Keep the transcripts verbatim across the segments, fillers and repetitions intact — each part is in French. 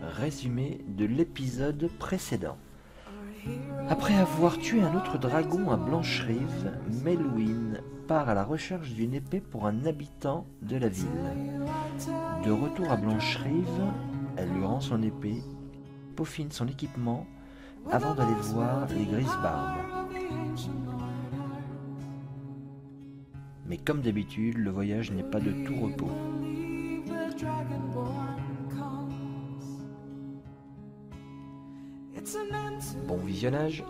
résumé de l'épisode précédent. Après avoir tué un autre dragon à Blancherive, Melouine part à la recherche d'une épée pour un habitant de la ville. De retour à Blancherive, elle lui rend son épée, peaufine son équipement avant d'aller voir les Grisebarbes. Mais comme d'habitude, le voyage n'est pas de tout repos. Bon visionnage.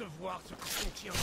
de voir ce que contient.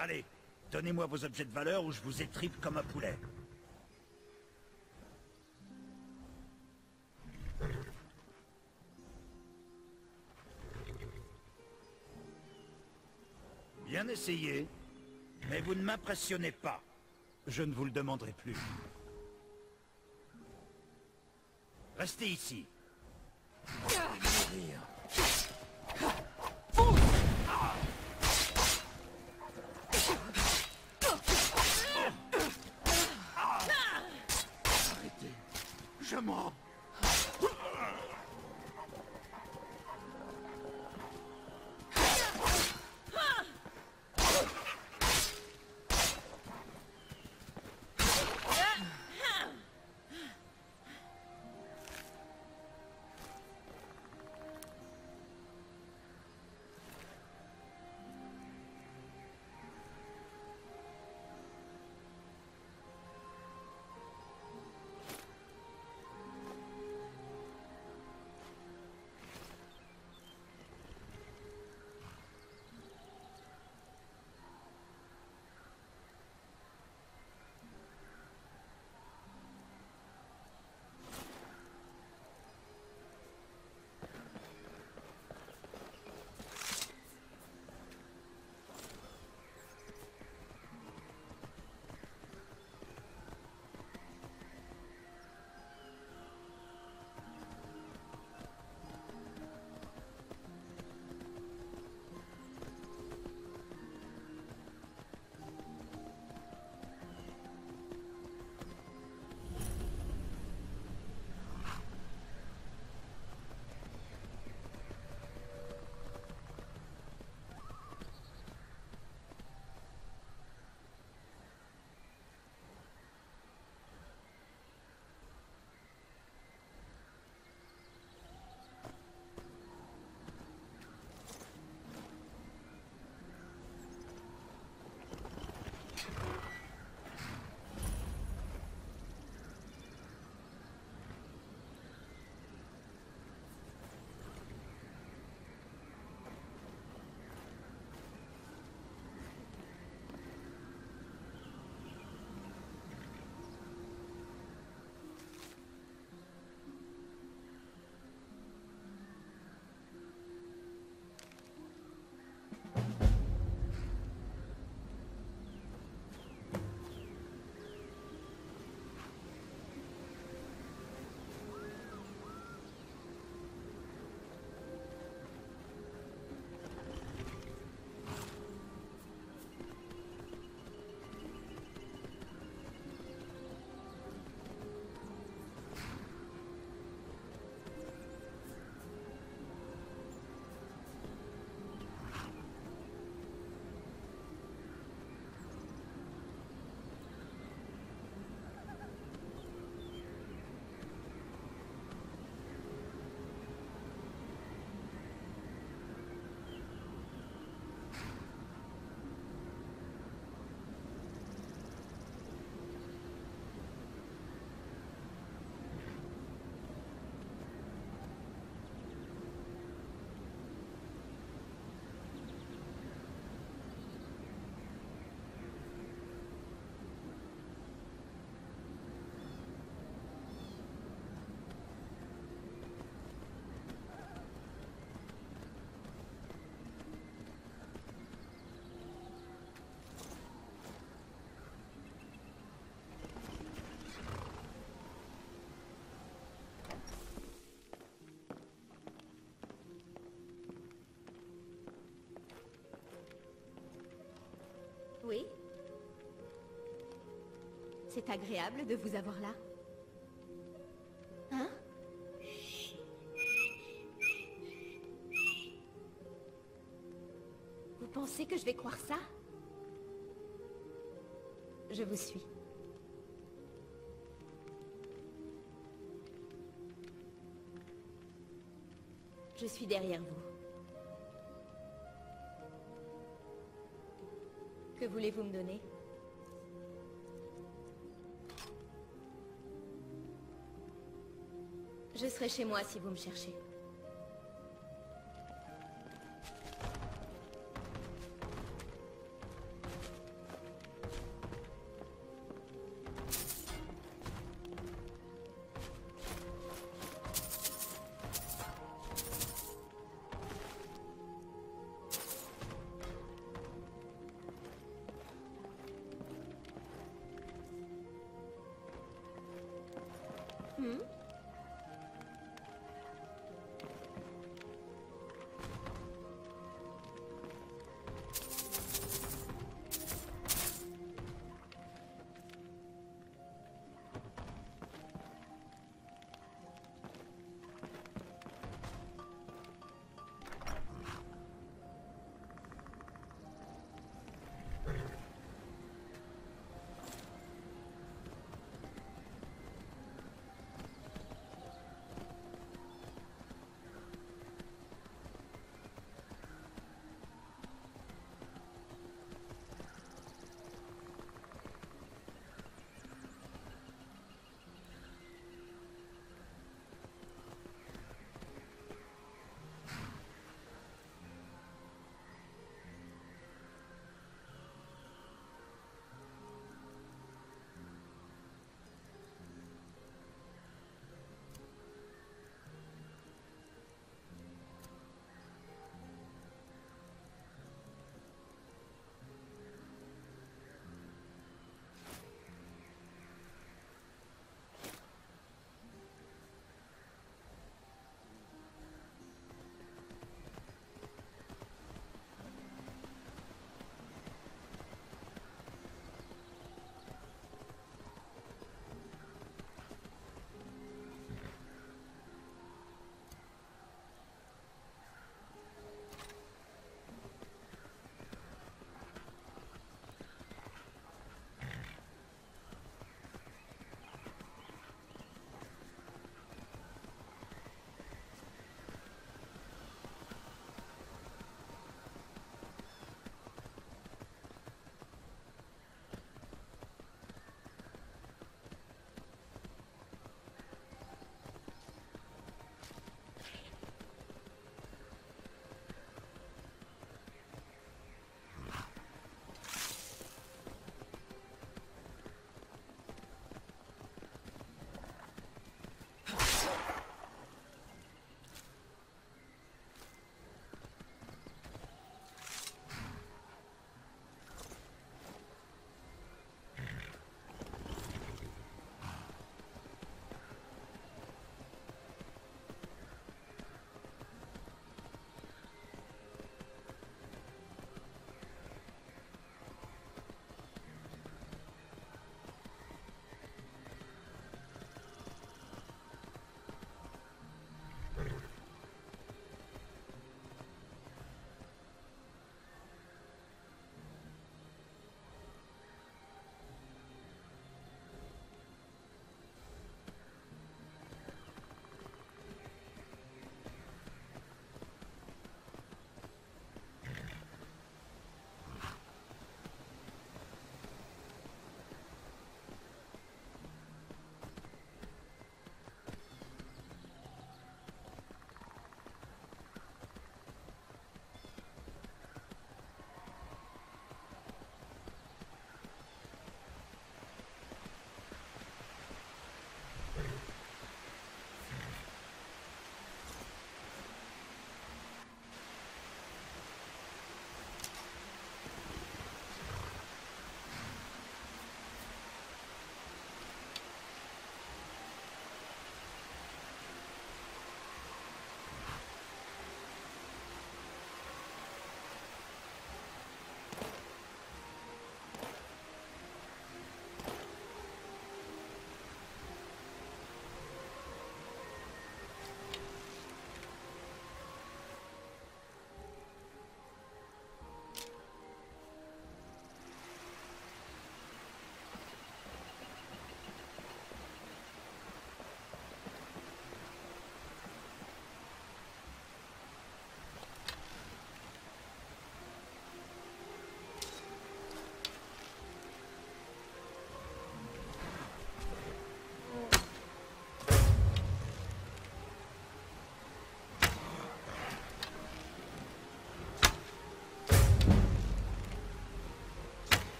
Allez, donnez-moi vos objets de valeur ou je vous étripe comme un poulet. Bien essayé, mais vous ne m'impressionnez pas. Je ne vous le demanderai plus. Restez ici. Mourir. Arrêtez. Je mens. Oui? C'est agréable de vous avoir là. Hein? Vous pensez que je vais croire ça? Je vous suis. Je suis derrière vous. Que voulez-vous me donner? Je serai chez moi si vous me cherchez.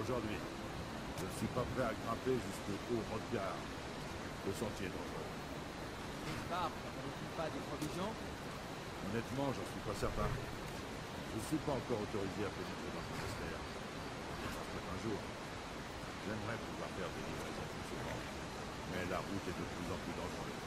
aujourd'hui. Je ne suis pas prêt à grimper jusqu'au haut Rodgar. Le sentier est dangereux. Barbe, n'avez-vous pas des provisions? Honnêtement, j'en suis pas certain. Je ne suis pas encore autorisé à pénétrer dans le monastère. Peut-être un jour. J'aimerais pouvoir faire des livraisons plus souvent. Mais la route est de plus en plus dangereuse.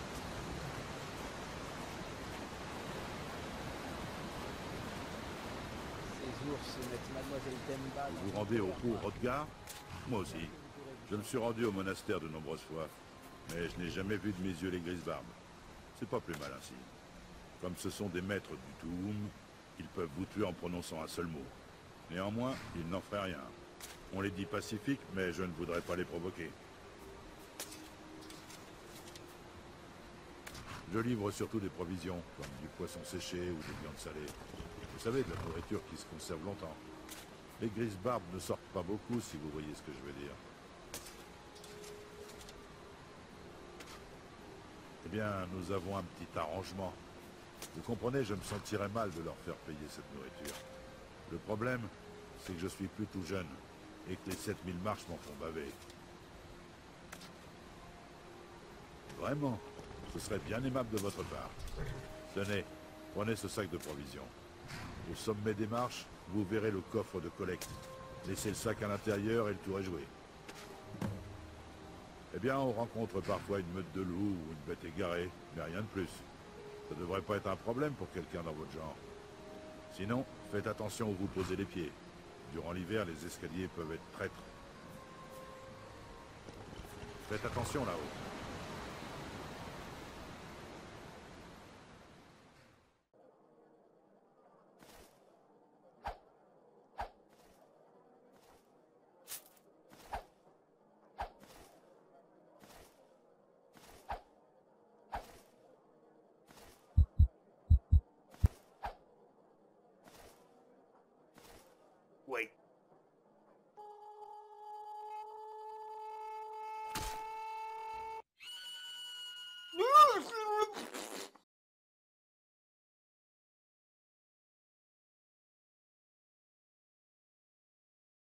Ces ours mettent Mademoiselle Demba... Vous vous rendez au haut Rodgar? Moi aussi. Je me suis rendu au monastère de nombreuses fois. Mais je n'ai jamais vu de mes yeux les Grisbarbes. C'est pas plus mal ainsi. Comme ce sont des maîtres du Touhoum, ils peuvent vous tuer en prononçant un seul mot. Néanmoins, ils n'en feraient rien. On les dit pacifiques, mais je ne voudrais pas les provoquer. Je livre surtout des provisions, comme du poisson séché ou des viandes salées. Vous savez, de la nourriture qui se conserve longtemps. Les Grisbarbes ne sortent pas beaucoup, si vous voyez ce que je veux dire. Eh bien, nous avons un petit arrangement. Vous comprenez, je me sentirais mal de leur faire payer cette nourriture. Le problème, c'est que je suis plus tout jeune, et que les sept mille marches m'en font baver. Vraiment, ce serait bien aimable de votre part. Tenez, prenez ce sac de provisions. Au sommet des marches, vous verrez le coffre de collecte. Laissez le sac à l'intérieur et le tour est joué. Eh bien, on rencontre parfois une meute de loups ou une bête égarée, mais rien de plus. Ça ne devrait pas être un problème pour quelqu'un dans votre genre. Sinon, faites attention où vous posez les pieds. Durant l'hiver, les escaliers peuvent être traîtres. Faites attention là-haut.